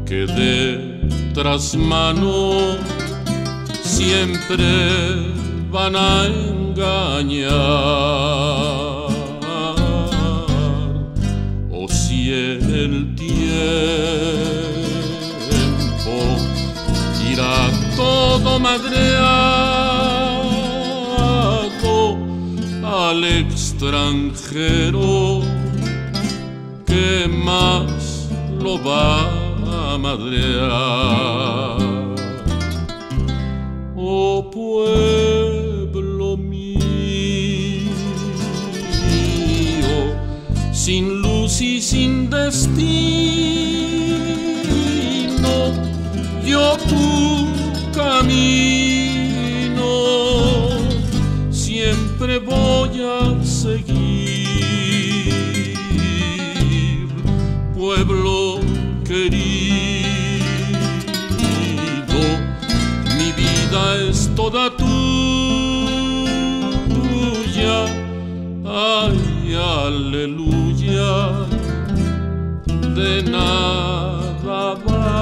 que de trasmano siempre van a engañar. O si el tiempo irá todo madreado al extranjero, ¿qué más lo va a madrear? Oh pueblo mío, sin luz y sin destino, yo tu camino siempre voy a seguir, pueblo querido, mi vida es toda tuya, ay, aleluya, de nada va